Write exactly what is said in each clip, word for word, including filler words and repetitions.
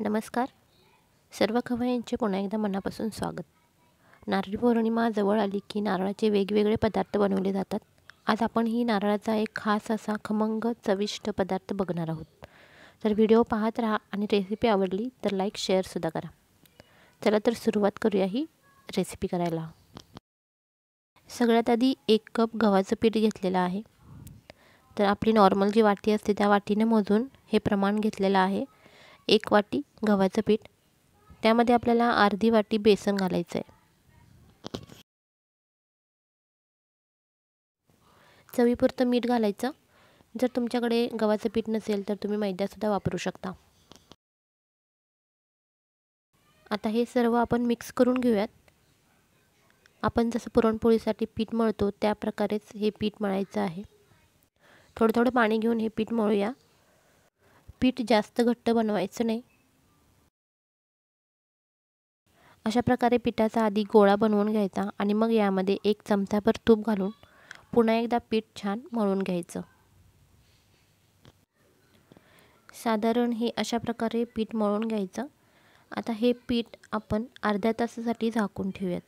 नमस्कार. सर्व खवय्यांचे पुन्हा एकदा मनापासून स्वागत. नारळी पौर्णिमा जवळ आली की नारळाचे वेगवेगळे पदार्थ बनवले जातात. आज आपण ही नारळाचा एक खास असा खमंग चविष्ट पदार्थ बघणार आहोत. तर व्हिडिओ पाहत राहा आणि रेसिपी आवडली तर लाईक शेअरसुद्धा करा. चला तर सुरुवात करूया ही रेसिपी करायला. सगळ्यात आधी एक कप गव्हाचं पीठ घेतलेलं आहे. तर आपली नॉर्मल जी वाटी असते त्या वाटीने मोजून हे प्रमाण घेतलेलं आहे. एक वाटी गव्हाचं पीठ, त्यामध्ये आपल्याला अर्धी वाटी बेसन घालायचं आहे. चवीपुरतं मीठ घालायचं. जर तुमच्याकडे गव्हाचं पीठ नसेल तर तुम्ही मैदासुद्धा वापरू शकता. आता हे सर्व आपण मिक्स करून घेऊयात. आपण जसं पुरणपोळीसाठी पीठ मळतो त्या प्रकारेच हे पीठ मळायचं आहे. थोडं थोडं पाणी घेऊन हे पीठ मळूया. पीठ जास्त घट्ट बनवायचं नाही. अशा प्रकारे पिठाचा आधी गोळा बनवून घ्यायचा आणि मग यामध्ये एक चमचाभर तूप घालून पुन्हा एकदा पीठ छान मळून घ्यायचं. साधारण हे अशा प्रकारे पीठ मळून घ्यायचं. आता हे पीठ आपण अर्ध्या तासासाठी झाकून ठेवूयात.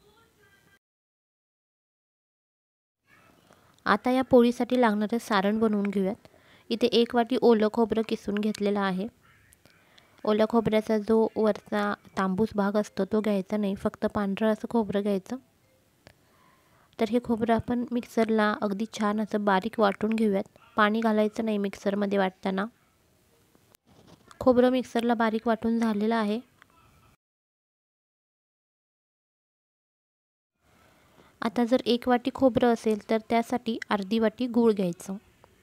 आता या पोळीसाठी लागणारे सारण बनवून घेऊयात. इथे एक वाटी ओलं खोबरं किसून घेतलेलं आहे. ओल्या खोबऱ्याचा जो वरचा तांबूस भाग असतो तो घ्यायचा नाही, फक्त पांढरं असं खोबरं घ्यायचं. तर हे खोबरं आपण मिक्सरला अगदी छान असं बारीक वाटून घेऊयात. पाणी घालायचं नाही मिक्सरमध्ये वाटताना. खोबरं मिक्सरला बारीक वाटून झालेलं आहे. आता जर एक वाटी खोबरं असेल तर त्यासाठी अर्धी वाटी गूळ घ्यायचं.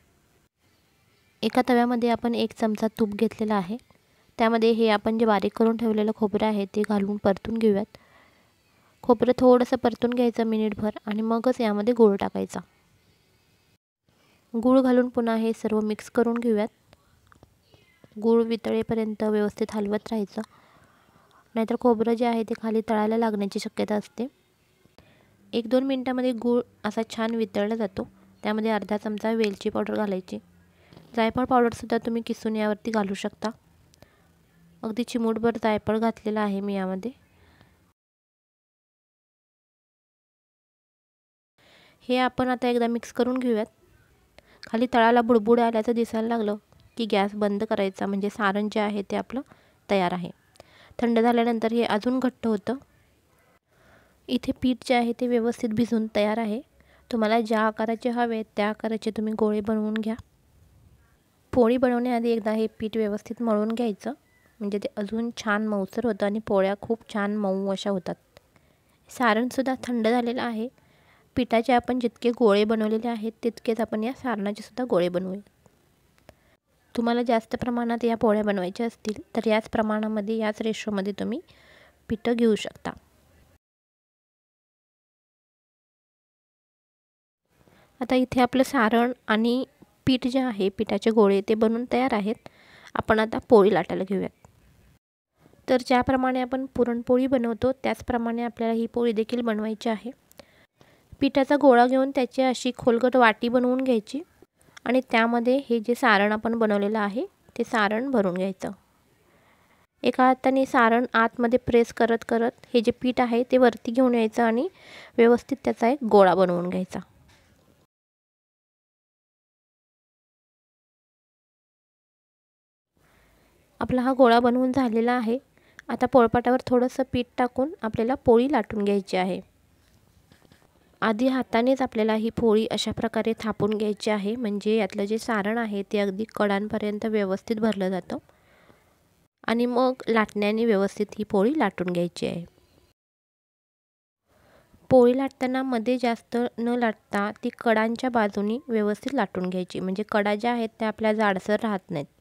एका तव्यामध्ये आपण एक चमचा तूप घेतलेला आहे. त्यामध्ये हे आपण जे बारीक करून ठेवलेलं खोबरं आहे ते घालून परतून घेऊयात. खोबरं थोडंसं परतून घ्यायचं मिनिटभर आणि मगच यामध्ये गूळ टाकायचा. गूळ घालून पुन्हा हे सर्व मिक्स करून घेऊयात. गूळ वितळेपर्यंत व्यवस्थित हलवत राहायचं, नाहीतर खोबरं जे आहे ते खाली तळायला लागण्याची शक्यता असते. एक दोन मिनटामध्ये गूळ असा छान वितळला जातो. त्यामध्ये अर्धा चमचा वेलची पावडर घालायची. जायफळ पावडरसुद्धा तुम्ही किसून यावरती घालू शकता. अगदी चिमूटभर जायफळ घातलेला आहे मी यामध्ये. हे आपण आता एकदा मिक्स करून घेऊयात. खाली तळाला बुडबुड आल्याचं दिसायला लागलं की गॅस बंद करायचा, म्हणजे सारण जे आहे ते आपलं तयार आहे. थंड झाल्यानंतर हे अजून घट्ट होतं. इथे पीठ जे आहे ते व्यवस्थित भिजून तयार आहे. तुम्हाला ज्या आकाराचे हवे त्या आकाराचे तुम्ही गोळे बनवून घ्या. पोळी बनवण्याआधी एकदा हे पीठ व्यवस्थित मळून घ्यायचं, म्हणजे ते अजून छान मऊसर होतं आणि पोळ्या खूप छान मऊ अशा होतात. सारणसुद्धा थंड झालेलं आहे. पिठाचे आपण जितके गोळे बनवलेले आहेत तितकेच आपण या सारणाचे सुद्धा गोळे बनवूया. तुम्हाला जास्त प्रमाणात या पोळ्या बनवायच्या असतील तर याच प्रमाणामध्ये याच रेशोमध्ये तुम्ही पिठं घेऊ शकता. आता इथे आपलं सारण आणि पीठ जे आहे पिठाचे गोळे ते बनवून तयार आहेत. आपण आता पोळी लाटायला घेऊयात. तर ज्याप्रमाणे आपण पुरणपोळी बनवतो त्याचप्रमाणे आपल्याला ही पोळी देखील बनवायची आहे. पिठाचा गोळा घेऊन त्याची अशी खोलगट वाटी बनवून घ्यायची आणि त्यामध्ये हे जे सारण आपण बनवलेलं आहे ते सारण भरून घ्यायचं. एका हाताने सारण आतमध्ये प्रेस करत करत हे जे पीठ आहे ते वरती घेऊन यायचं आणि व्यवस्थित त्याचा एक गोळा बनवून घ्यायचा. आपला हा गोळा बनवून झालेला आहे. आता पोळपाटावर थोडंसं पीठ टाकून आपल्याला पोळी लाटून घ्यायची आहे. आधी हातानेच आपल्याला ही पोळी अशा प्रकारे थापून घ्यायची आहे, म्हणजे यातलं जे सारण आहे ते अगदी कडांपर्यंत व्यवस्थित भरलं जातं आणि मग लाटण्याने व्यवस्थित ही पोळी लाटून घ्यायची आहे. पोळी लाटताना मध्ये जास्त न लाटता ती कडांच्या बाजूनी व्यवस्थित लाटून घ्यायची, म्हणजे कडा ज्या आहेत त्या आपल्या जाडसर राहत नाहीत.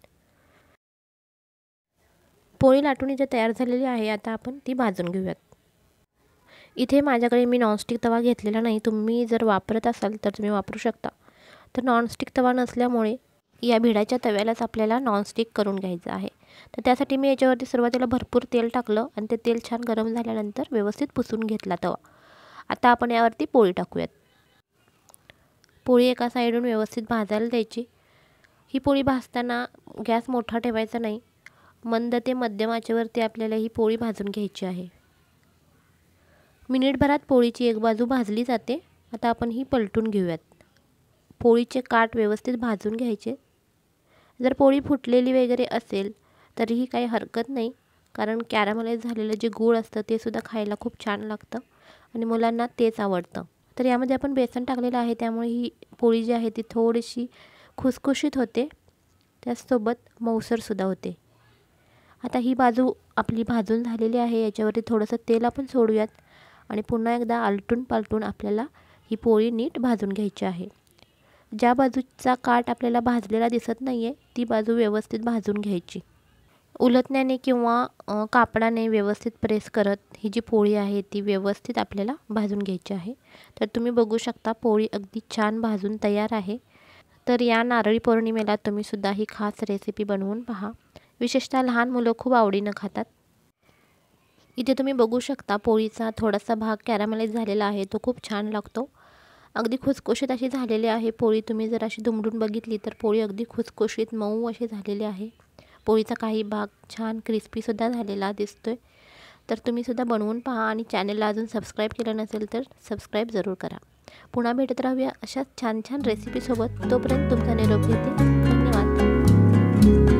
पोळी लाटून इथे तयार झालेली आहे. आता आपण ती भाजून घेऊयात. इथे माझ्याकडे मी नॉनस्टिक तवा घेतलेला नाही. तुम्ही जर वापरत असाल तर तुम्ही वापरू शकता. तर नॉनस्टिक तवा नसल्यामुळे या भिडाच्या तव्यालाच आपल्याला नॉनस्टिक करून घ्यायचं आहे. तर त्यासाठी मी याच्यावरती सुरुवातीला भरपूर तेल टाकलं आणि ते तेल छान गरम झाल्यानंतर व्यवस्थित पुसून घेतला तवा. आता आपण यावरती पोळी टाकूयात. पोळी एका साईडून व्यवस्थित भाजायला द्यायची. ही पोळी भाजताना गॅस मोठा ठेवायचा नाही. मंद ते मध्यम आचेवरती आपल्याला ही पोळी भाजून घ्यायची आहे। मिनिटभरात पोळीची एक बाजू भाजली जाते। आता आपण ही पलटून घेऊयात। पोळीचे काठ व्यवस्थित भाजून घ्यायचे। जर पोळी फुटलेली वगैरे असेल तरीही काही हरकत नाही, कारण कॅरामलाइज झालेलं जे गूळ असतं ते सुद्धा खायला खूप छान लागतं आणि मुलांना तेच आवडतं। तर यामध्ये आपण बेसन टाकलेलं आहे, त्यामुळे ही पोळी जी आहे ती थोडीशी खुसखुशीत होते, त्याचसोबत मऊसरसुद्धा होते। आता ही बाजू आपली भाजून झालेली आहे, याच्यावरती थोडंसं तेल आपण सोडूयात आणि पुन्हा एकदा आलटून पालटून आपल्याला ही पोळी नीट भाजून घ्यायची आहे। ज्या बाजूचा काठ आपल्याला भाजलेला दिसत नाही आहे ती बाजू व्यवस्थित भाजून घ्यायची। उलटण्याने किंवा कापडाने व्यवस्थित प्रेस करत ही जी पोळी आहे ती व्यवस्थित आपल्याला भाजून घ्यायची आहे। तर तुम्ही बघू शकता पोळी अगदी छान भाजून तयार आहे। तर या नारळी पौर्णिमेला तुम्ही सुद्धा ही खास रेसिपी बनवून पहा, विशेषतः लहान मुलं खूप आवडीनं खातात। इथे तुम्ही बघू शकता पोळीचा थोडासा भाग कॅरामलाइज झालेला आहे, तो खूप छान लागतो। अगदी खुसखुशीत अशी झालेली आहे पोळी। तुम्ही जर अशी दुमडून बघितली तर पोळी अगदी खुसखुशीत मऊ अशी झालेली आहे। पोळीचा काही भाग छान क्रिस्पीसुद्धा झालेला दिसतोय। तर तुम्ही सुद्धा बनवून पहा आणि चॅनलला अजून सबस्क्राईब केलं नसेल तर सबस्क्राईब जरूर करा। पुन्हा भेटत राहूया अशाच छान छान रेसिपीसोबत। तोपर्यंत तुमचा निरोप घेते। धन्यवाद।